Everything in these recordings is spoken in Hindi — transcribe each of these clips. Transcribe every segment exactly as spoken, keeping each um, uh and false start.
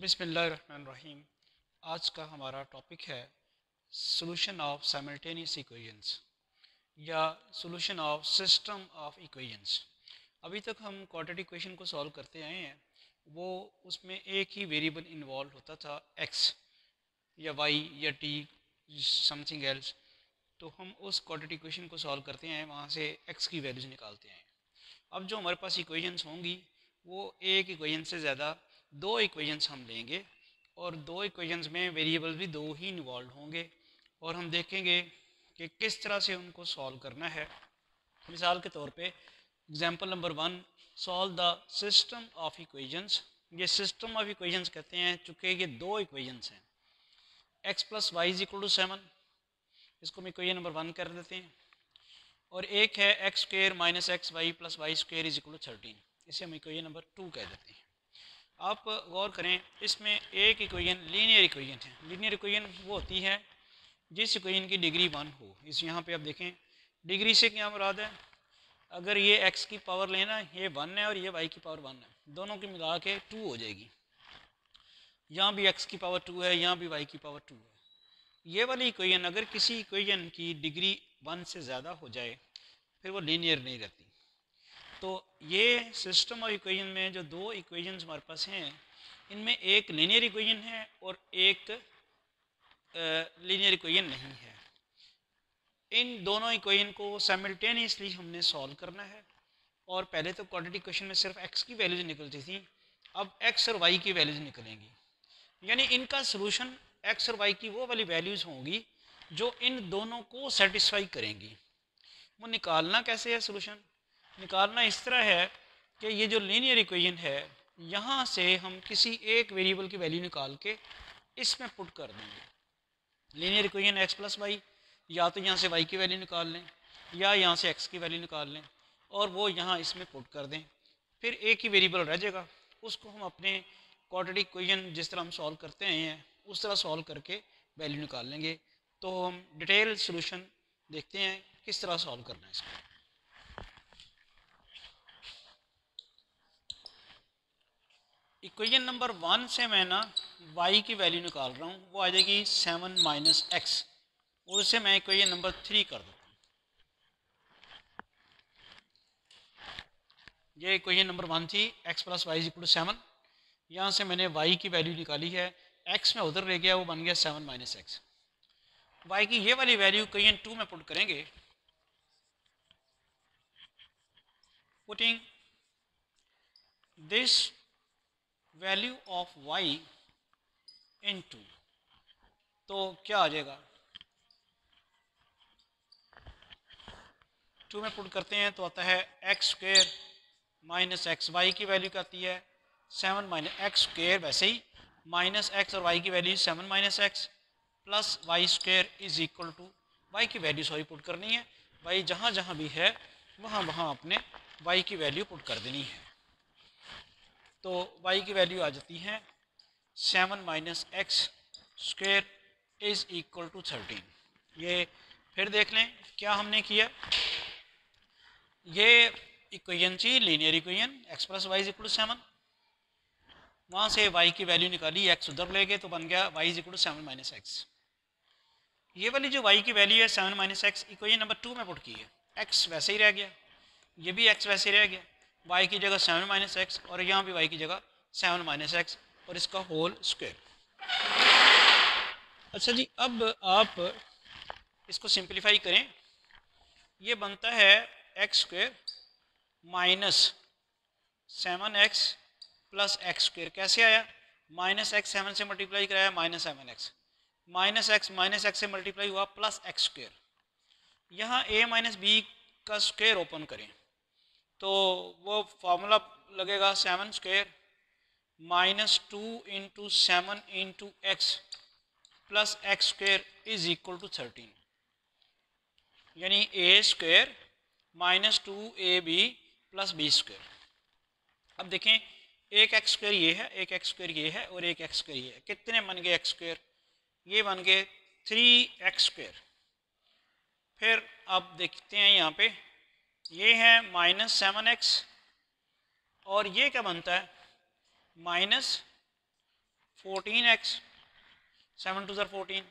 बिस्मिल्लाहिर्रहमानिर्रहीम। आज का हमारा टॉपिक है सॉल्यूशन ऑफ साइमल्टेनियस इक्वेशंस या solution of system of equations. अभी तक हम क्वाड्रेटिक इक्वेशन को सॉल्व करते आए हैं, वो उसमें एक ही वेरिएबल इन्वॉल्व होता था, एक्स या वाई या टी समथिंग एल्स। तो हम उस क्वाड्रेटिक इक्वेशन को सॉल्व करते हैं, वहाँ से एक्स की वैल्यूज निकालते हैं। अब जो हमारे पास इक्वेशंस होंगी वो एक इक्वेशन से ज़्यादा दो इक्वेशंस हम लेंगे और दो इक्वेशंस में वेरिएबल भी दो ही इन्वॉल्व होंगे और हम देखेंगे कि किस तरह से उनको सॉल्व करना है। मिसाल के तौर पे example number one, solve the system of equations. ये सिस्टम ऑफ इक्वेशंस कहते हैं चूँकि ये दो इक्वेशंस हैं, x plus y is equal to seven, इसको हम इक्वेशन नंबर वन कर देते हैं, और एक है x square minus x y plus y square is equal to thirteen, इसे हम इक्वेशन नंबर टू कह देते हैं। आप गौर करें, इसमें एक इक्वेशन लीनियर इक्वेशन है। लीनियर इक्वेशन वो होती है जिस इक्वेशन की डिग्री वन हो। इस यहाँ पे आप देखें, डिग्री से क्या मुराद है, अगर ये एक्स की पावर लेना, ये वन है और ये वाई की पावर वन है, दोनों की मिला के टू हो जाएगी। यहाँ भी एक्स की पावर टू है, यहाँ भी वाई की पावर टू है। ये वाली इक्वेशन अगर किसी इक्वेशन की डिग्री वन से ज़्यादा हो जाए फिर वो लीनियर नहीं रहती। तो ये सिस्टम ऑफ इक्वेशन में जो दो इक्वेशंस हमारे पास हैं, इनमें एक लीनियर इक्वेशन है और एक लीनियर इक्वेशन नहीं है। इन दोनों इक्वेशन को साइमल्टेनियसली हमने सॉल्व करना है। और पहले तो क्वाड्रेटिक इक्वेशन में सिर्फ एक्स की वैल्यूज निकलती थी, अब एक्स और वाई की वैल्यूज निकलेंगी। यानी इनका सोल्यूशन एक्स और वाई की वो वाली वैल्यूज होंगी जो इन दोनों को सेटिस्फाई करेंगी। वो निकालना कैसे है सोल्यूशन? निकालना इस तरह है कि ये जो लीनियर इक्वेशन है, यहाँ से हम किसी एक वेरिएबल की वैल्यू निकाल के इसमें पुट कर देंगे। Linear equation x plus y, या तो यहाँ से वाई की वैल्यू निकाल लें या यहाँ से एक्स की वैल्यू निकाल लें और वो यहाँ इसमें पुट कर दें, फिर एक ही वेरिएबल रह जाएगा। उसको हम अपने क्वाड्रेटिक इक्वेशन जिस तरह हम सॉल्व करते हैं उस तरह सॉल्व करके वैल्यू निकाल लेंगे। तो हम डिटेल सोल्यूशन देखते हैं किस तरह सॉल्व करना है इसको। इक्वेशन नंबर वन से मैं ना वाई की वैल्यू निकाल रहा हूँ, वो आ जाएगी सेवन माइनस एक्स, और उसे मैं इक्वेशन नंबर थ्री कर देता हूँ। ये इक्वेशन नंबर वन थी, x plus y is equal to seven. यहाँ से मैंने वाई की वैल्यू निकाली है, एक्स में उधर रह गया, वो बन गया सेवन माइनस एक्स। वाई की ये वाली वैल्यू इक्वेशन टू में पुट करेंगे। Putting this value of y in two, तो क्या आ जाएगा, टू में पुट करते हैं तो आता है x square minus x, y की वैल्यू क्या आती है सेवन माइनस एक्स स्क्र, वैसे ही माइनस एक्स और वाई की value seven minus x plus y square is equal to, y की वैल्यू सॉरी पुट करनी है, वाई जहाँ जहाँ भी है वहाँ वहाँ अपने वाई की वैल्यू पुट कर देनी है। तो वाई की वैल्यू आ जाती है seven minus x square is equal to thirteen. ये फिर देख लें क्या हमने किया। ये इक्वेशन थी linear equation, x plus y is equal to seven, वहाँ से वाई की वैल्यू निकाली, एक्स उधर ले गए तो बन गया y is equal to seven minus x. ये वाली जो वाई की वैल्यू है seven minus x, equation number two में पुट की है, एक्स वैसे ही रह गया, ये भी एक्स वैसे ही रह गया, वाई की जगह सेवन माइनस एक्स और यहाँ भी वाई की जगह सेवन माइनस एक्स और इसका होल स्क्वायर। अच्छा जी, अब आप इसको सिंप्लीफाई करें, ये बनता है x square minus seven x plus x square. कैसे आया, माइनस एक्स सेवन से मल्टीप्लाई कराया, minus seven x, minus x minus x से मल्टीप्लाई हुआ प्लस एक्स स्क्वायर। यहाँ ए माइनस बी का स्क्वायर ओपन करें तो वो फॉर्मूला लगेगा seven square minus two into seven into x plus x square is equal to thirteen, यानी a square minus two A B plus B square. अब देखें, एक एक्स स्क्वायर ये है, एक एक्स स्क्वायर ये है और एक एक्स स्क्वायर ये है, कितने बन गए एक्स स्क्वायर, ये बन गए थ्री एक्स स्क्वायर। फिर अब देखते हैं यहाँ पे, ये है माइनस सेवन एक्स और ये क्या बनता है minus fourteen x, seven two ज़र फोर्टीन,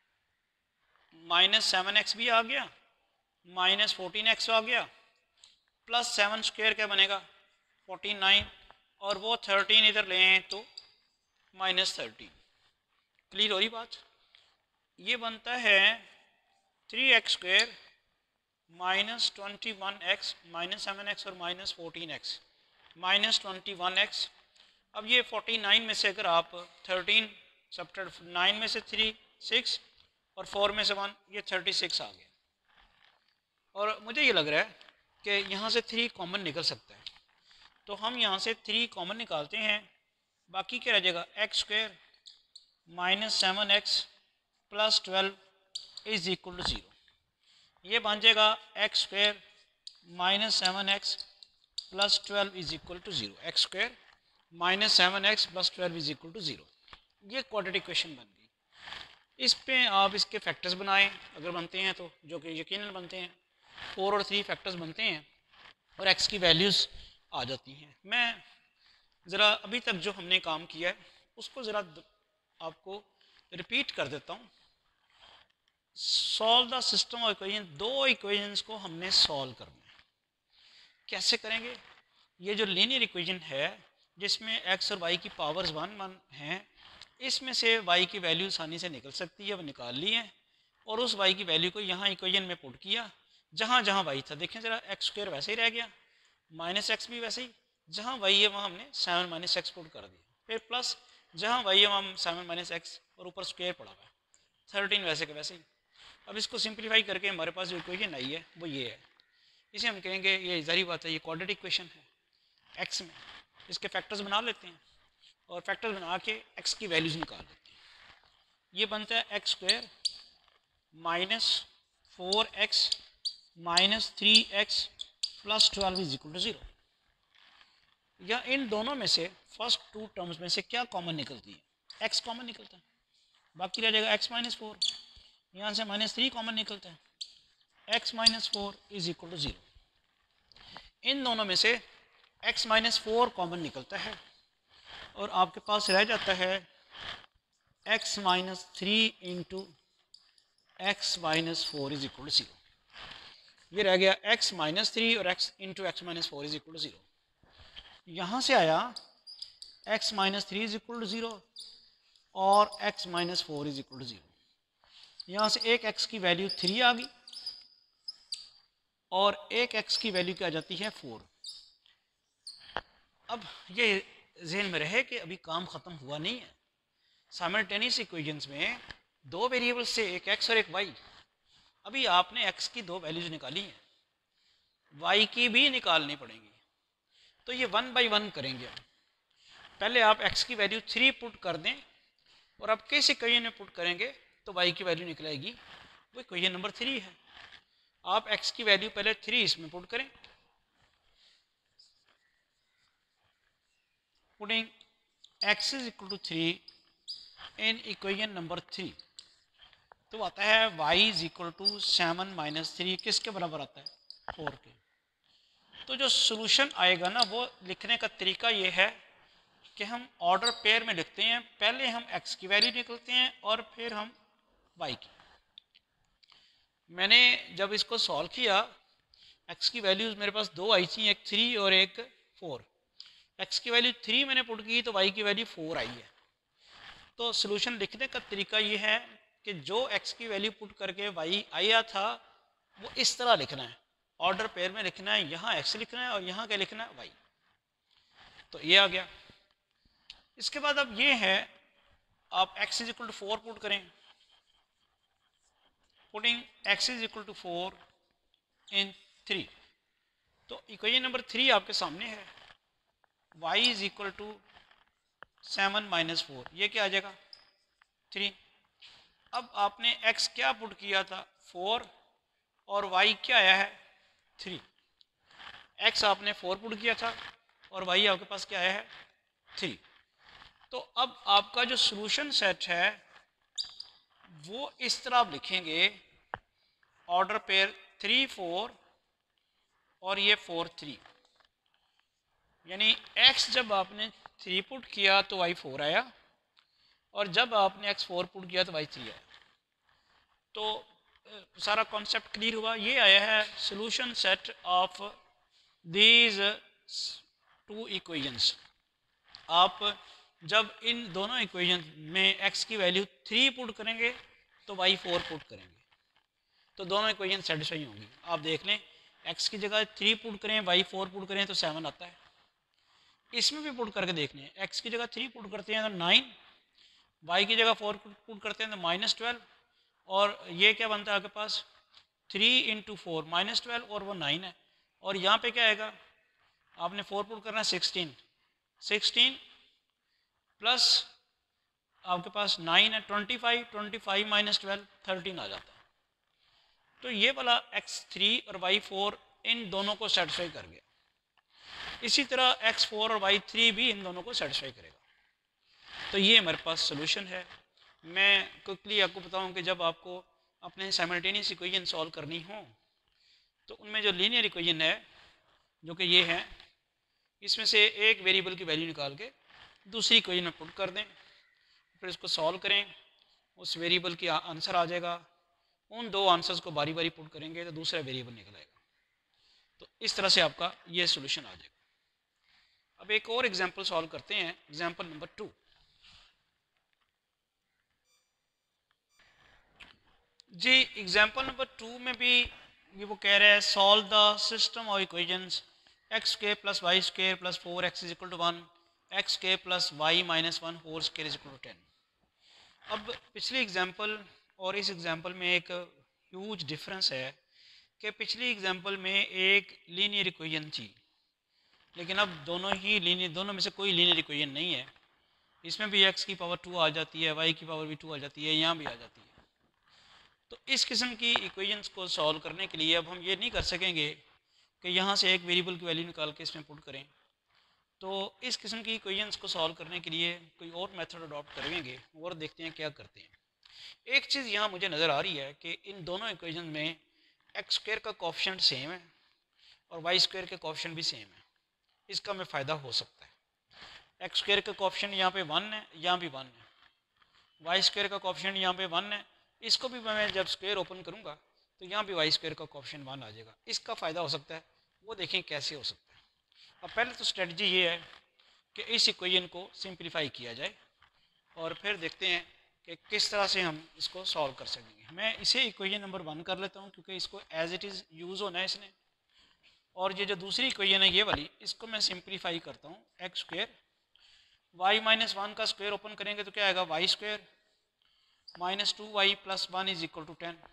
माइनस सेवन एक्स भी आ गया, माइनस फोर्टीन एक्स आ गया, प्लस सेवन स्क्वेयर क्या बनेगा फोर्टी नाइन, और वो थर्टीन इधर लें तो माइनस थर्टीन। क्लियर हो रही बात? ये बनता है three x square minus twenty one x minus seven x और minus fourteen x minus twenty one x. अब ये फोर्टी नाइन में से अगर आप थर्टीन सब्ट्रैक्ट नाइन में से थ्री सिक्स और फोर में से वन, ये थर्टी सिक्स आ गया। और मुझे ये लग रहा है कि यहाँ से थ्री कॉमन निकल सकता है, तो हम यहाँ से थ्री कॉमन निकालते हैं। बाकी क्या रह जाएगा x square minus seven x plus twelve is equal to zero. ये बन जाएगा x square minus seven x plus twelve is equal to zero. X square minus seven x plus twelve is equal to zero. ये क्वाड्रेटिक इक्वेशन बन गई। इस पे आप इसके फैक्टर्स बनाएं अगर बनते हैं तो, जो कि यकीनन बनते हैं। फोर और थ्री फैक्टर्स बनते हैं और एक्स की वैल्यूज़ आ जाती हैं। मैं ज़रा अभी तक जो हमने काम किया है उसको ज़रा आपको रिपीट कर देता हूँ। Solve the system of equation, दो इक्वेशंस को हमने सॉल्व करना है। कैसे करेंगे? ये जो लीनियर इक्वेशन है जिसमें एक्स और वाई की पावर्स वन वन हैं, इसमें से वाई की वैल्यू आसानी से निकल सकती है, वो निकाल ली है और उस वाई की वैल्यू को यहाँ इक्वेशन में पुट किया जहाँ जहाँ वाई था। देखें ज़रा, एक्स स्क्वायर वैसे ही रह गया, माइनस एक्स भी वैसे ही, जहाँ वाई है वहाँ हमने सेवन माइनस एक्स पुट कर दिया, फिर प्लस जहाँ वाई है वहाँ सेवन माइनस एक्स और ऊपर स्क्वायर पड़ा हुआ है, थर्टीन वैसे के वैसे ही। अब इसको सिंप्लीफाई करके हमारे पास जो इक्वेशन आई है वो ये है। इसे हम कहेंगे, ये ज़ाहिर बात है, ये क्वाड्रेटिक इक्वेशन है एक्स में। इसके फैक्टर्स बना लेते हैं और फैक्टर्स बना के एक्स की वैल्यूज निकाल लेते हैं। ये बनता है x square minus four x minus three x plus twelve is equal to zero. या इन दोनों में से फर्स्ट टू टर्म्स में से क्या कॉमन निकलती है? एक्स कॉमन निकलता है, बाकी रह जाएगा एक्स माइनस फोर। यहाँ से माइनस थ्री कॉमन निकलता है, x minus four is equal to zero. इन दोनों में से एक्स माइनस फोर कॉमन निकलता है और आपके पास रह जाता है x minus three into x minus four is equal to zero. ये रह गया एक्स माइनस थ्री और x into x minus four is equal to zero. यहाँ से आया x minus three is equal to zero और x minus four is equal to zero. यहाँ से एक एक्स की वैल्यू थ्री आ गई और एक एक्स की वैल्यू क्या आ जाती है फोर। अब ये जहन में रहे कि अभी काम ख़त्म हुआ नहीं है। साइमल्टेनियस इक्वेशंस में दो वेरिएबल्स से, एक एक्स और एक वाई। अभी आपने एक्स की दो वैल्यूज निकाली हैं, वाई की भी निकालनी पड़ेंगी। तो ये वन बाय वन करेंगे। पहले आप एक्स की वैल्यू थ्री पुट कर दें और आप किस इक्वेशन में पुट करेंगे तो वाई की वैल्यू निकलेगी, वो इक्वेशन नंबर थ्री है। आप एक्स की वैल्यू पहले थ्री इसमें पुट करें, putting x is equal to three in equation number three, तो आता है y is equal to seven minus three, किसके बराबर आता है? फोर के। तो जो सोल्यूशन आएगा ना, वो लिखने का तरीका ये है कि हम ऑर्डर पेयर में लिखते हैं। पहले हम एक्स की वैल्यू निकलते हैं और फिर हम वाई की। मैंने जब इसको सॉल्व किया, एक्स की वैल्यूज मेरे पास दो आई थी, एक थ्री और एक फोर। एक्स की वैल्यू थ्री मैंने पुट की तो वाई की वैल्यू फोर आई है। तो सोल्यूशन लिखने का तरीका ये है कि जो एक्स की वैल्यू पुट करके वाई आया था वो इस तरह लिखना है, ऑर्डर पेयर में लिखना है। यहाँ एक्स लिखना है और यहाँ क्या लिखना है? वाई। तो ये आ गया। इसके बाद अब ये है, आप x is equal to four put करें, putting x is equal to four in three. तो इक्वेशन नंबर थ्री आपके सामने है, y is equal to seven minus four, ये क्या आ जाएगा? थ्री। अब आपने x क्या पुट किया था? फोर, और y क्या आया है? थ्री। x आपने फोर पुट किया था और y आपके पास क्या आया है? थ्री। तो अब आपका जो सॉल्यूशन सेट है वो इस तरह आप लिखेंगे, ऑर्डर पेयर थ्री फोर और ये फोर थ्री। यानी x जब आपने थ्री पुट किया तो y फोर आया, और जब आपने एक्स फोर पुट किया तो वाई थ्री आया। तो सारा कॉन्सेप्ट क्लियर हुआ। ये आया है solution set of these two equations. आप जब इन दोनों इक्वेशन में x की वैल्यू थ्री पुट करेंगे तो y फोर पुट करेंगे तो दोनों इक्वेशन सेटिस्फाई होंगी। आप देख लें, x की जगह थ्री पुट करें, y फोर पुट करें तो सेवन आता है। इसमें भी पुट करके देख लें, x की जगह थ्री पुट करते हैं तो नाइन, y की जगह फोर पुट करते हैं तो माइनस ट्वेल्व, और ये क्या बनता है आपके पास three into four minus twelve, और वो नाइन है। और यहाँ पे क्या आएगा, आपने फोर पुट करना है सिक्सटीन, सिक्सटीन प्लस आपके पास नाइन है twenty five, twenty five minus twelve thirteen आ जाता है। तो ये वाला एक्स थ्री और वाई फोर इन दोनों को सेटिस्फाई कर गया। इसी तरह एक्स फोर और वाई थ्री भी इन दोनों को सेटिस्फाई करेगा। तो ये हमारे पास सोल्यूशन है। मैं क्विकली आपको बताऊं कि जब आपको अपने साइमल्टेनियस इक्वेशन सॉल्व करनी हो तो उनमें जो लीनियर इक्वेशन है जो कि ये है, इसमें से एक वेरिएबल की वैल्यू निकाल के दूसरी इक्वेशन में पुट कर दें, फिर इसको सॉल्व करें, उस वेरिएबल की आंसर आ जाएगा। उन दो आंसर्स को बारी बारी पुट करेंगे तो दूसरा वेरिएबल निकल आएगा। तो इस तरह से आपका ये सोल्यूशन आ जाएगा। अब एक और एग्जांपल सॉल्व करते हैं, एग्जांपल नंबर टू। जी एग्जांपल नंबर टू में भी ये वो कह रहा है solve the system of equations x square plus y square plus four x is equal to one, x square plus y minus one whole square is equal to ten. अब पिछली एग्जांपल और इस एग्जांपल में एक ह्यूज डिफरेंस है कि पिछली एग्जांपल में एक लीनियर इक्वेशन थी, लेकिन अब दोनों ही लीनियर, दोनों में से कोई लीनियर इक्वेशन नहीं है। इसमें भी x की पावर टू आ जाती है, y की पावर भी टू आ जाती है, यहाँ भी आ जाती है। तो इस किस्म की इक्वेशंस को सॉल्व करने के लिए अब हम ये नहीं कर सकेंगे कि यहाँ से एक वेरिएबल की वैल्यू निकाल के इसमें पुट करें। तो इस किस्म की इक्वेशंस को सॉल्व करने के लिए कोई और मेथड अडॉप्ट करेंगे और देखते हैं क्या करते हैं। एक चीज़ यहाँ मुझे नज़र आ रही है कि इन दोनों इक्वेशन में एक्स स्क्वायर का कोफिशिएंट सेम है और वाई स्क्वायर के कोफिशिएंट भी सेम है। इसका हमें फ़ायदा हो सकता है। एक्स स्क्वायर का कोफिशिएंट यहाँ पे वन है, यहाँ भी वन है, वाई स्क्वायर का कोफिशिएंट यहाँ पे वन है, इसको भी मैं जब स्क्वायर ओपन करूँगा तो यहाँ भी वाई स्क्वायर का कोफिशिएंट वन आ जाएगा। इसका फ़ायदा हो सकता है, वो देखें कैसे हो सकता है। अब पहले तो स्ट्रेटजी ये है कि इस इक्वेशन को सिंप्लीफाई किया जाए और फिर देखते हैं कि किस तरह से हम इसको सॉल्व कर सकेंगे। मैं इसे इक्वेशन नंबर वन कर लेता हूँ क्योंकि इसको एज इट इज़ यूज़ होना है इसने। और ये जो दूसरी इक्वेशन है ये वाली, इसको मैं सिंप्लीफाई करता हूँ। X square y minus one का स्क्वायर ओपन करेंगे तो क्या आएगा, y square minus two y plus one is equal to ten.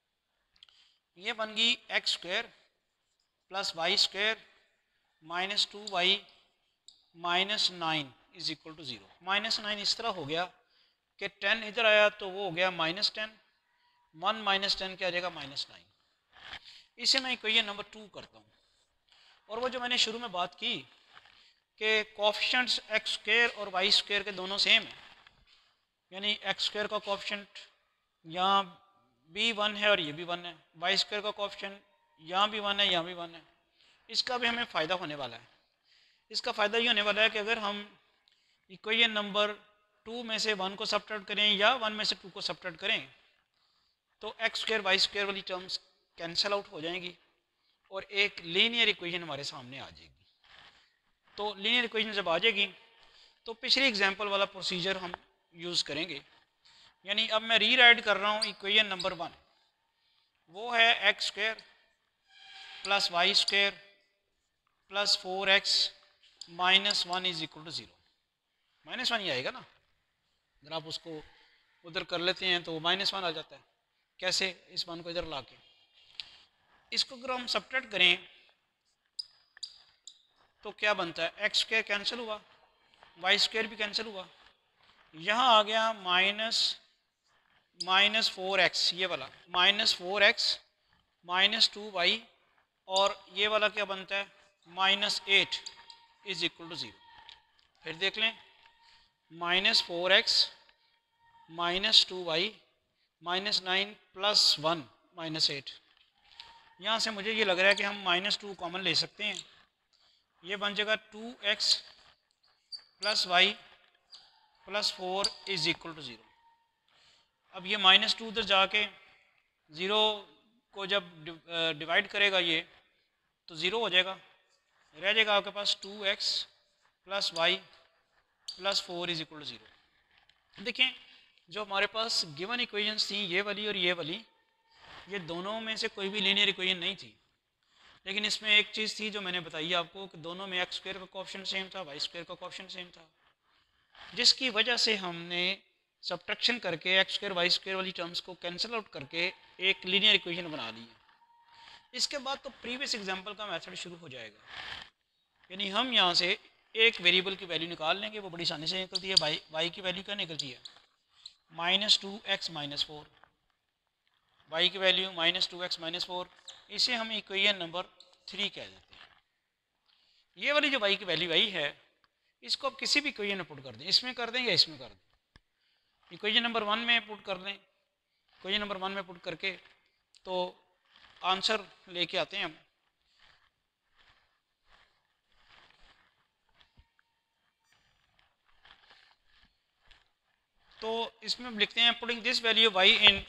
ये बन गई x square plus y square minus two y minus nine is equal to zero. Minus nine इस तरह हो गया कि टेन इधर आया तो वो हो गया minus ten, one minus ten क्या आ जाएगा माइनस नाइन। इसे मैं इक्वेशन नंबर टू करता हूँ। और वो जो मैंने शुरू में बात की कि कोफिशिएंट्स एक्स स्क्वायर और वाई स्क्वायर के दोनों सेम है, यानी एक्स स्क्वायर का कोफिशिएंट यहाँ भी वन है और ये भी वन है, वाई स्क्वायर का कोफिशिएंट यहाँ भी वन है यहाँ भी वन है। इसका भी हमें फ़ायदा होने वाला है। इसका फ़ायदा ये होने वाला है कि अगर हम इक्वेशन नंबर टू में से वन को सबट्रैक्ट करें या वन में से टू को सबट्रैक्ट करें तो एक्स स्क्वायर वाई स्क्वायर वाली टर्म्स कैंसिल आउट हो जाएंगी और एक लीनियर इक्वेशन हमारे सामने आ जाएगी। तो लीनियर इक्वेशन जब आ जाएगी तो पिछली एग्जांपल वाला प्रोसीजर हम यूज़ करेंगे। यानी अब मैं री राइट कर रहा हूँ इक्वेशन नंबर वन, वो है x square plus y square plus four x minus one is equal to zero. Minus one ही आएगा ना, अगर आप उसको उधर कर लेते हैं तो माइनस वन आ जाता है। कैसे, इस वन को इधर ला के इसको अगर हम सबट्रैक्ट करें तो क्या बनता है, एक्स स्क्वायर कैंसिल हुआ, वाई स्क्वायर भी कैंसिल हुआ, यहाँ आ गया माइनस माइनस फोर एक्स, ये वाला minus four x minus two y, और ये वाला क्या बनता है minus eight is equal to zero. फिर देख लें, minus four x minus two y minus nine plus one minus eight. यहाँ से मुझे ये लग रहा है कि हम माइनस टू कॉमन ले सकते हैं, ये बन जाएगा two x plus y plus four is equal to zero. अब ये माइनस टू उधर जाके ज़ीरो को जब डिवाइड करेगा ये तो ज़ीरो हो जाएगा, रह जाएगा आपके पास two x plus y plus four is equal to zero. देखें जो हमारे पास गिवन इक्वेशंस थी ये वाली और ये वाली, ये दोनों में से कोई भी लीनियर इक्वेशन नहीं थी, लेकिन इसमें एक चीज़ थी जो मैंने बताई आपको कि दोनों में एक्स स्क्वायर का कोएफिशिएंट सेम था, वाई स्क्वायर का कोएफिशिएंट सेम था, जिसकी वजह से हमने सब्ट्रैक्शन करके एक्स स्क्वायर वाई स्क्वायर वाली टर्म्स को कैंसिल आउट करके एक लीनियर इक्वेशन बना ली है। इसके बाद तो प्रीवियस एग्जांपल का मेथड शुरू हो जाएगा, यानी हम यहाँ से एक वेरिएबल की वैल्यू निकाल लेंगे, वो बड़ी आसानी से निकलती है। वाई वाई की वैल्यू क्या निकलती है? Minus two x minus four, y की value minus two x minus four, इसे हम इक्वेशन नंबर थ्री कह देते हैं। ये वाली जो वाई की वैल्यू आई है इसको आप किसी भी इक्वेशन में पुट कर दें, इसमें कर दें या इसमें कर दें। इक्वेशन नंबर वन में पुट कर दें, इक्वेशन नंबर वन में पुट करके तो आंसर लेके आते हैं हम। तो इसमें हम लिखते हैं putting this value y in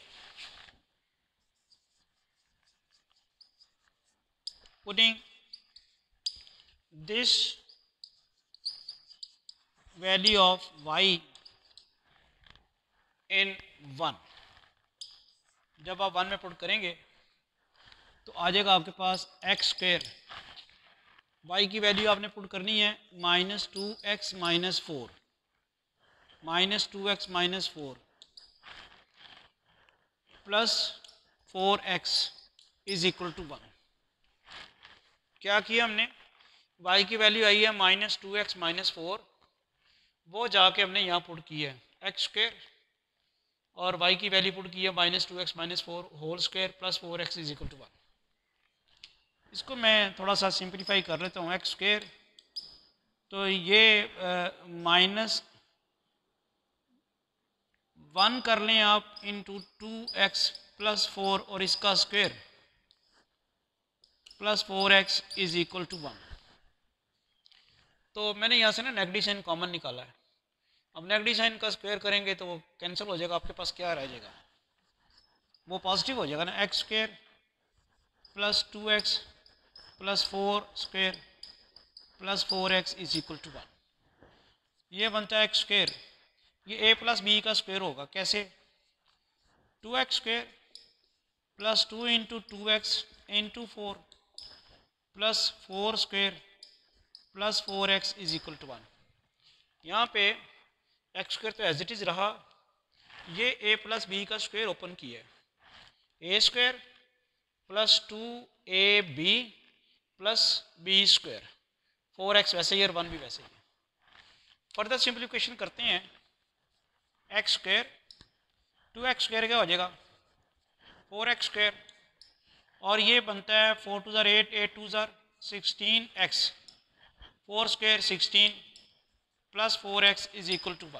putting this value of y in one. जब आप वन में पुट करेंगे तो आ जाएगा आपके पास एक्स स्क्वायर, वाई की वैल्यू आपने पुट करनी है minus two x minus four, minus two x minus four plus four x is equal to one. क्या किया हमने? वाई की वैल्यू आई है minus two x minus four, वो जाके हमने यहाँ पुट की है एक्स स्क्वायर, और वाई की वैल्यू पुट की है minus two x minus four whole square plus four x is equal to one. इसको मैं थोड़ा सा सिंप्लीफाई कर लेता हूँ। एक्स स्क्वायर तो ये माइनस वन कर लें आप into two x plus four और इसका square plus four x is equal to one. तो मैंने यहाँ से ना नेगेटिव साइन कॉमन निकाला है। अब नेगेटिव साइन का स्क्वायर करेंगे तो वो कैंसिल हो जाएगा, आपके पास क्या रह जाएगा? वो पॉजिटिव हो जाएगा ना। X square plus two x plus four square plus four x is equal to one. ये बनता है एक्स स्क्वायर, ये ए प्लस बी का स्क्वायर होगा। कैसे? Two x square plus two into two x into four plus four square plus four x is equal to one. यहाँ पे एक्स स्क्वायर तो एज इट इज़ रहा, ये ए प्लस बी का स्क्वायर ओपन किया है, ए square plus two A B plus B square, four x वैसे ही और वन भी वैसे ही। फर्दर सिंप्लीफिकेशन करते हैं, x square two x square क्या हो जाएगा? फोर एक्स स्क्वायर, और ये बनता है फोर टू ज़ार एट, एट टू ज़ार sixteen x, four square sixteen plus four x is equal to one.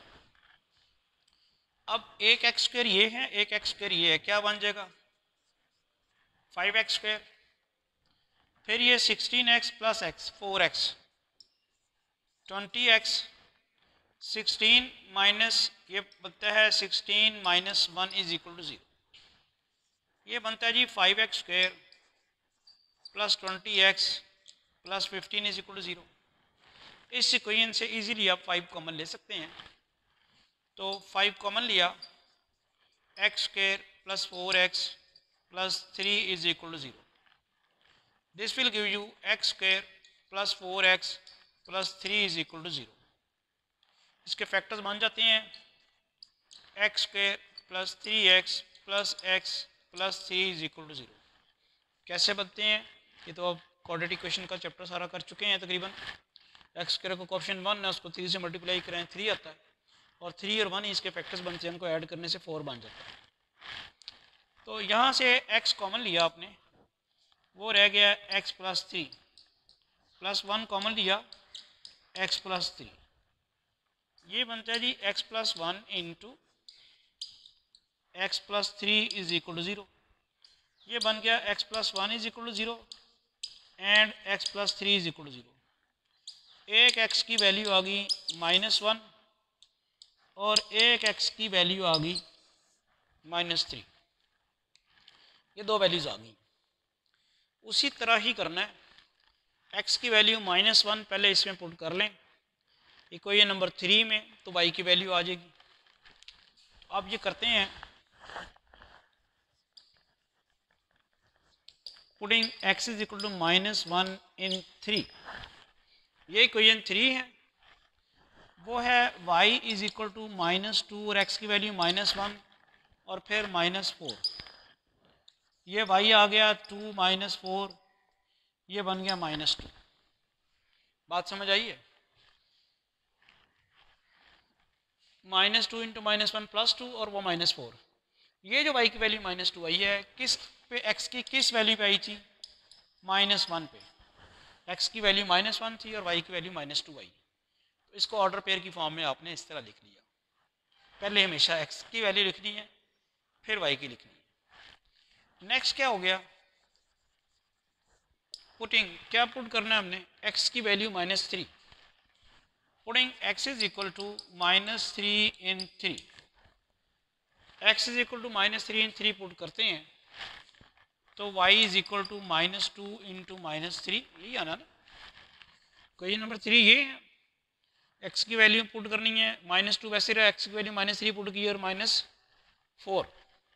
अब एक एक्स स्क्वायर ये है, एक एक्स स्क्वायर ये है, क्या बन जाएगा? फाइव एक्स स्क्वायर, फिर ये sixteen x plus x four x, twenty x, sixteen minus ये बनता है sixteen minus one is equal to zero. ये बनता है जी five x square plus twenty x plus fifteen is equal to zero. इस इक्वेशन से इजीली आप फाइव कॉमन ले सकते हैं। तो फाइव कॉमन लिया, x square plus four x plus three is equal to zero. This will give you x square plus four x plus three is equal to zero. इसके फैक्टर्स बन जाते हैं x square plus three x plus x plus three is equal to zero. कैसे बनते हैं? ये तो अब क्वाड्रेटिक इक्वेशन का चैप्टर सारा कर चुके हैं तकरीबन। एक्स स्क्वायर को कोएफिशिएंट वन है, उसको थ्री से मल्टीप्लाई करें थ्री आता है, और थ्री और वन ही इसके फैक्टर्स बनते हैं, उनको ऐड करने से फोर बन जाता है। तो यहाँ से एक्स कॉमन लिया आपने, वो रह गया x plus three, plus one common लिया एक्स प्लस थ्री, ये बनता है जी x plus one into x plus three is equal to zero. ये बन गया x plus one is equal to zero and x plus three is equal to zero. एक एक्स की वैल्यू आ गई माइनस वन, और एक एक्स की वैल्यू आ गई माइनस थ्री, ये दो वैल्यूज़ आ गई। उसी तरह ही करना है, एक्स की वैल्यू माइनस वन पहले इसमें पुट कर लें इक्वेशन नंबर थ्री में, तो वाई की वैल्यू आ जाएगी। अब ये करते हैं, putting x is equal to minus one in three, ये इक्वेशन थ्री है, वो है y is equal to minus two और x की वैल्यू माइनस वन और फिर माइनस फोर, ये y आ गया टू माइनस फोर, ये बन गया माइनस टू। बात समझ आई है? Minus two into minus one plus two और वो माइनस फोर, ये जो y की वैल्यू माइनस टू आई है किस पे, x की किस वैल्यू पे आई थी? माइनस वन पे। x की वैल्यू माइनस वन थी और y की वैल्यू माइनस टू आई, तो इसको ऑर्डर पेयर की फॉर्म में आपने इस तरह लिख लिया। पहले हमेशा x की वैल्यू लिखनी है, फिर y की लिखनी है। नेक्स्ट क्या हो गया? पुटिंग, क्या पुट करना है हमने? x की value minus three, putting x is equal to minus three in three, x is equal to minus three in three put करते हैं तो y is equal to minus two into minus three, यही आना ना, क्वेश्चन नंबर थ्री ये है। x की वैल्यू पुट करनी है, माइनस टू वैसे रहा, x की वैल्यू माइनस थ्री पुट की और माइनस फोर,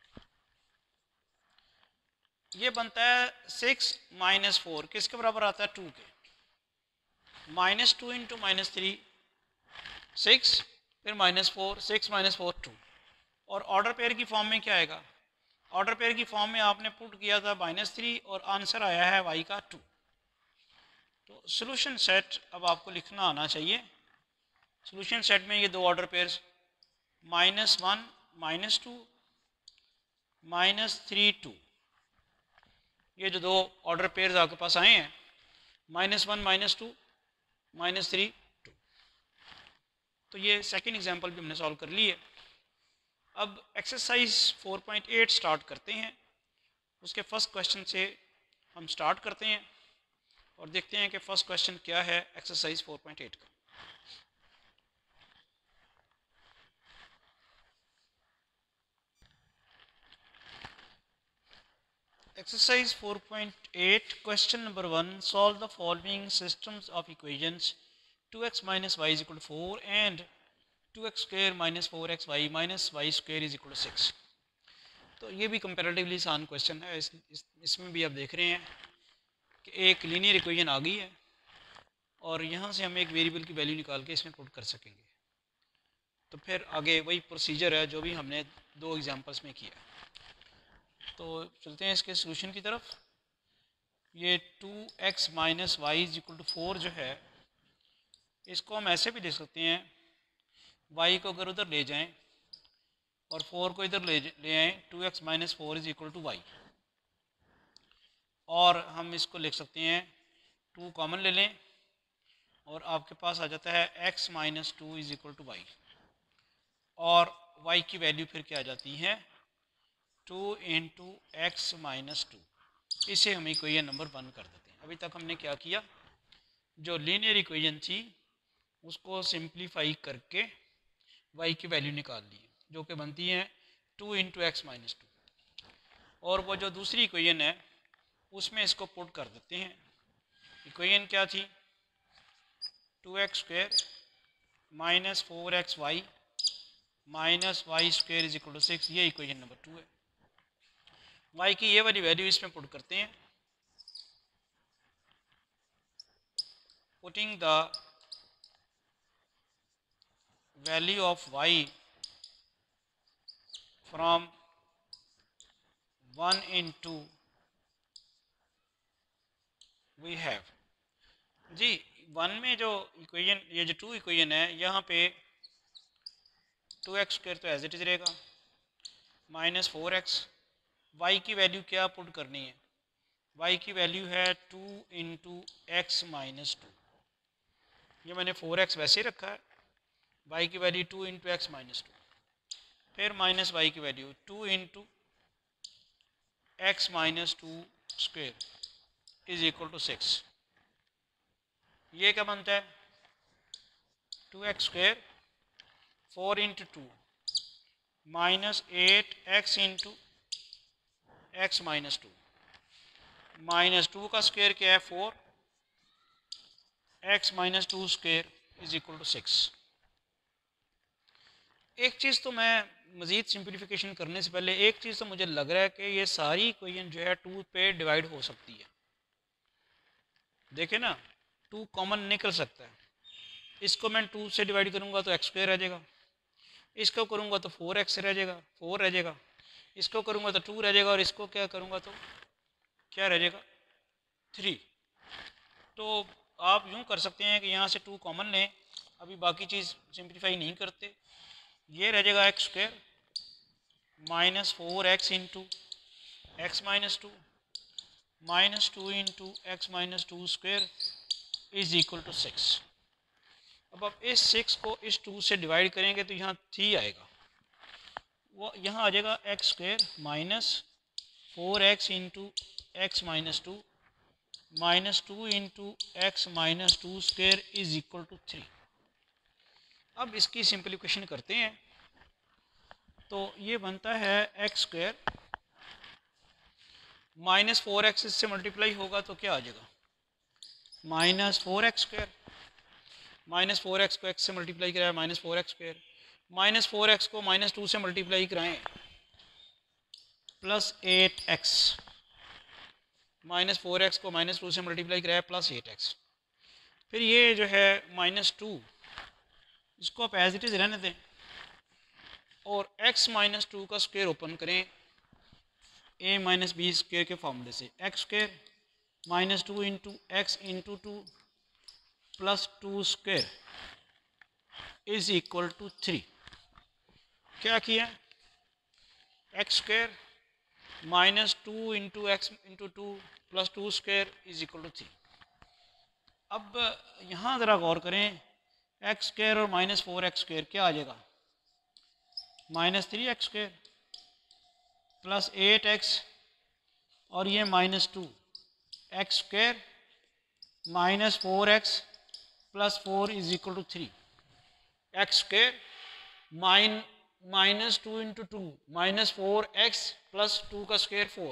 ये बनता है सिक्स माइनस फोर, किसके बराबर आता है? टू के। Minus two into minus three six, फिर minus four, six minus four two, और ऑर्डर पेयर की फॉर्म में क्या आएगा? ऑर्डर पेयर की फॉर्म में आपने पुट किया था माइनस थ्री और आंसर आया है y का टू। तो सोल्यूशन सेट अब आपको लिखना आना चाहिए। सोल्यूशन सेट में ये दो order pairs minus one minus two minus three two, ये जो दो ऑर्डर पेयर्स आपके पास आए हैं minus one minus two minus three two, तो ये सेकेंड एग्जाम्पल भी हमने सॉल्व कर ली है। अब exercise four point eight start करते हैं। उसके फर्स्ट क्वेश्चन से हम स्टार्ट करते हैं और देखते हैं कि फर्स्ट क्वेश्चन क्या है एक्सरसाइज फोर पॉइंट एट का। Exercise four point eight, question number one, solve the following systems of equations two x minus y is equal to four and two x square minus four x y minus y square is equal to six. तो ये भी कंपैरेटिवली आसान क्वेश्चन है। इस, इस, इसमें भी आप देख रहे हैं कि एक लीनियर इक्वेशन आ गई है और यहाँ से हम एक वेरिएबल की वैल्यू निकाल के इसमें पुट कर सकेंगे। तो फिर आगे वही प्रोसीजर है जो भी हमने दो एग्जांपल्स में किया। तो चलते हैं इसके सोल्यूशन की तरफ। ये two x minus y is equal to four जो है, इसको हम ऐसे भी देख सकते हैं, y को अगर उधर ले जाएं और फोर को इधर ले ले आएँ, two x minus four is equal to y, और हम इसको लिख सकते हैं टू कॉमन ले लें और आपके पास आ जाता है x minus two is equal to y, और y की वैल्यू फिर क्या आ जाती है? Two into x minus two. इसे हम इक्वेशन नंबर वन कर देते हैं। अभी तक हमने क्या किया? जो लीनियर इक्वेशन थी उसको सिंप्लीफाई करके y की वैल्यू निकाल ली, जो कि बनती है two into x minus two, और वो जो दूसरी इक्वेशन है उसमें इसको पुट कर देते हैं। इक्वेशन क्या थी? Two x square minus four x y minus y square is equal to six, ये इक्वेशन नंबर टू है। y की ये वाली वैल्यू इसमें पुट करते हैं, putting the value of y from one in two we have जी वन में जो इक्वेशन, ये जो टू इक्वेशन है, यहाँ पे टू एक्स स्क्वेयर तो एज इट इज रहेगा, माइनस फोर एक्स, वाई की वैल्यू क्या पुट करनी है? y की वैल्यू है two into x minus two, ये मैंने फोर एक्स वैसे रखा है, y की value two into x minus two, फिर माइनस वाई की value two into x minus two square is equal to six. ये क्या बनता है? Two x square four into two minus eight x into x minus two, minus two का स्क्वायर क्या है four, x minus two square is equal to six. एक चीज़ तो मैं मज़ीद सिंप्लीफिकेशन करने से पहले एक चीज़ तो मुझे लग रहा है कि ये सारी इक्वेशन जो है टू पे डिवाइड हो सकती है। देखें ना, टू कॉमन निकल सकता है। इसको मैं टू से डिवाइड करूँगा तो एक्स स्क्वायर रह जाएगा, इसको करूँगा तो फोर एक्स रह जाएगा, फोर रह जाएगा, इसको करूँगा तो टू रह जाएगा, और इसको क्या करूँगा तो क्या रह जाएगा थ्री। तो आप यूँ कर सकते हैं कि यहाँ से टू कॉमन लें, अभी बाकी चीज़ सिंप्लीफाई नहीं करते। ये रह जाएगा x square minus four x into x minus two minus two into x minus two square is equal to six. अब आप इस सिक्स को इस टू से डिवाइड करेंगे तो यहाँ थ्री आएगा, वो यहाँ आ जाएगा x square minus four x into x minus two minus two into x minus two square is equal to three. अब इसकी सिंप्लीफिकेशन करते हैं तो ये बनता है x square minus four x इससे मल्टीप्लाई होगा तो क्या आ जाएगा minus four x square, minus four x को एक्स से मल्टीप्लाई कराया minus four x square, minus four x को माइनस टू से मल्टीप्लाई कराएं plus eight x, minus four x को माइनस टू से मल्टीप्लाई कराया प्लस एट एक्स। फिर ये जो है माइनस टू इसको आप एज इट इज़ रहने दें और x माइनस टू का स्क्वायर ओपन करें a माइनस बी स्क्वायर के फॉर्मूले से, x square minus two into x into two plus two square is equal to three. क्या किया x square minus two into x into two plus two square is equal to three. अब यहाँ ज़रा गौर करें, एक्स स्क्वायर और माइनस फोर एक्स स्क्वायर क्या आ जाएगा minus three x square plus eight x और ये minus two x square minus four x plus four is equal to three. X square mine minus two into two minus four x plus two का square four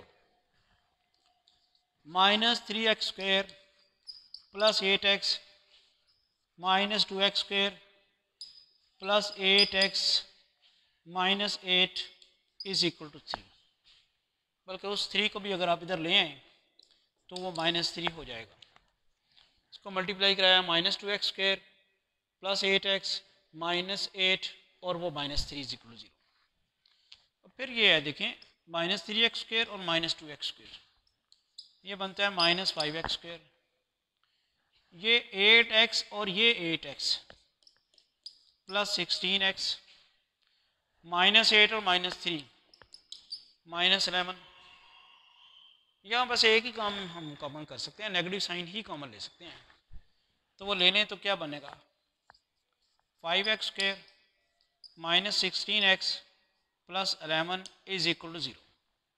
minus three x square plus eight x minus two x square plus eight x minus eight is equal to three. बल्कि उस थ्री को भी अगर आप इधर ले आए तो वो माइनस थ्री हो जाएगा। इसको मल्टीप्लाई कराया minus two x square plus eight x minus eight और वो minus three is equal to zero. फिर ये है देखें माइनस थ्री एक्स स्क्वायर और माइनस टू एक्स स्क्वायर, ये बनता है माइनस फाइव एक्स स्क्वायर, ये एट एक्स और ये eight x plus sixteen x minus eight और माइनस थ्री माइनस एलेवन। यहाँ बस एक ही काम हम कॉमन कर सकते हैं, नेगेटिव साइन ही कॉमन ले सकते हैं। तो वो लेने तो क्या बनेगा five x square minus sixteen x plus eleven is equal to zero.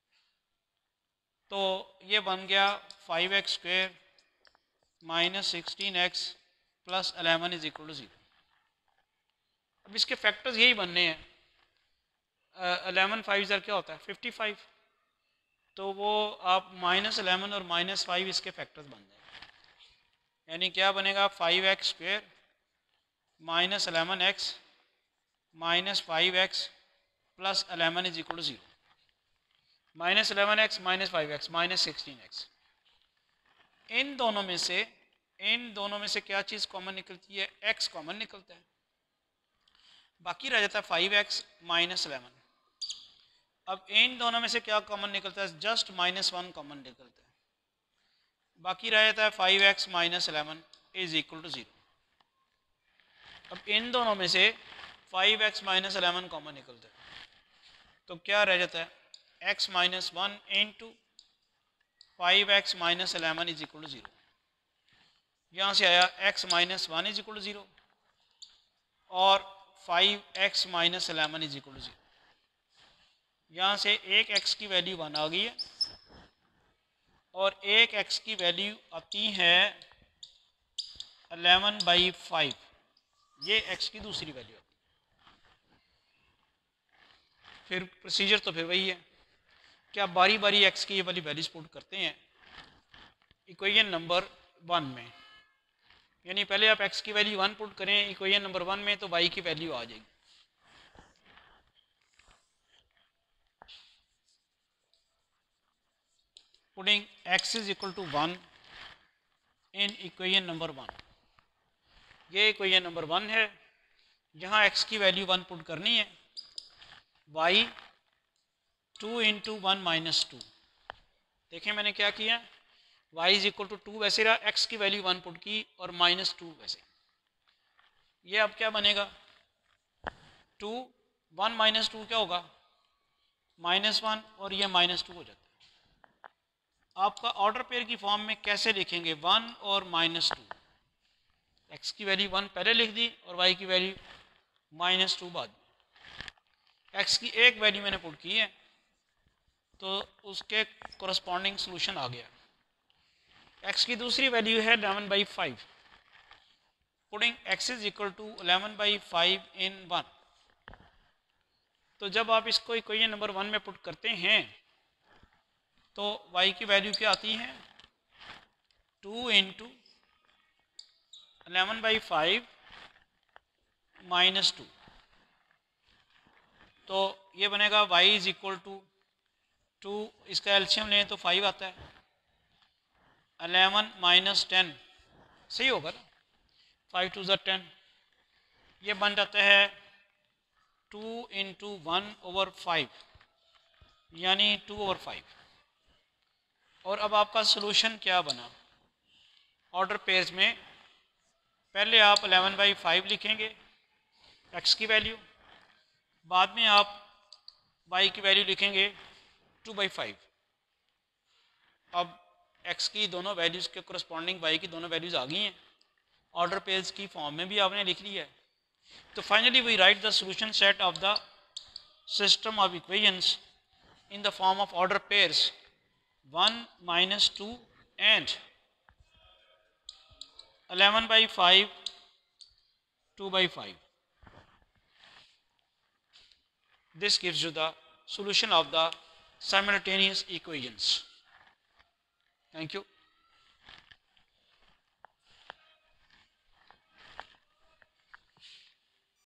तो ये बन गया five x square minus sixteen x plus eleven is equal to zero. अब इसके फैक्टर्स यही बनने हैं, एलेवन फाइव ज़र क्या होता है फिफ्टी फाइव, तो वो आप माइनस एलेवन और माइनस फाइव इसके फैक्टर्स बन जाएंगे। यानी क्या बनेगा five x square minus eleven x minus five x plus eleven is equal to zero. Minus eleven x minus five x minus sixteen x, इन दोनों में से इन दोनों में से क्या चीज़ कॉमन निकलती है एक्स कॉमन निकलता है, बाकी रह जाता है फाइव एक्स माइनस एलेवन। अब इन दोनों में से क्या कॉमन निकलता है जस्ट माइनस वन कॉमन निकलता है, बाकी रह जाता है five x minus eleven is equal to zero. अब इन दोनों में से five x minus eleven common निकलता है तो क्या रह जाता है x minus one into five x minus eleven is equal to zero. यहाँ से आया x minus one is equal to zero और five x minus eleven is equal to zero. यहाँ से एक एक्स की वैल्यू वन आ गई है और एक एक्स की वैल्यू आती है एलेवन बाई फाइव, ये एक्स की दूसरी वैल्यू आती है। फिर प्रोसीजर तो फिर वही है कि आप बारी बारी एक्स की ये वाली वैल्यूज पुट करते हैं इक्वेशन नंबर वन में, यानी पहले आप एक्स की वैल्यू वन पुट करें इक्वेशन नंबर वन में तो वाई की वैल्यू आ जाएगी। Putting x is equal to one in equation number one, ये इक्वेशन नंबर वन है जहाँ एक्स की वैल्यू वन पुट करनी है, y two into one minus two. देखें मैंने क्या किया, y is equal to two two रहा, x की वैल्यू वन पुट की और माइनस टू वैसे। ये अब क्या बनेगा, टू वन माइनस टू क्या होगा माइनस वन और ये माइनस टू हो जाता है। आपका ऑर्डर पेयर की फॉर्म में कैसे लिखेंगे, वन और माइनस टू, एक्स की वैल्यू वन पहले लिख दी और वाई की वैल्यू माइनस टू बाद में। एक्स की एक वैल्यू मैंने पुट की है तो उसके कोरस्पॉन्डिंग सोल्यूशन आ गया। एक्स की दूसरी वैल्यू है eleven by five, putting x is equal to eleven by five in one. तो जब आप इसको इक्वेशन नंबर वन में पुट करते हैं तो y की वैल्यू क्या आती है, two into eleven by five minus two, तो ये बनेगा y is equal to two, इसका एलसीएम लें तो फाइव आता है, इलेवन माइनस टेन, सही होगा ना, फाइव टू ज़ा टेन, ये बन जाता है two into one over five यानी टू ओवर फाइव। और अब आपका सोल्यूशन क्या बना, ऑर्डर पेयर्स में पहले आप इलेवन बाई फाइव लिखेंगे एक्स की वैल्यू, बाद में आप वाई की वैल्यू लिखेंगे टू बाई फाइव। अब एक्स की दोनों वैल्यूज़ के कोरस्पॉन्डिंग वाई की दोनों वैल्यूज़ आ गई हैं, ऑर्डर पेयर्स की फॉर्म में भी आपने लिख लिया है। तो finally we write the solution set of the system of equations in the form of order pairs one minus two and eleven by five two by five. This gives you the solution of the simultaneous equations. Thank you.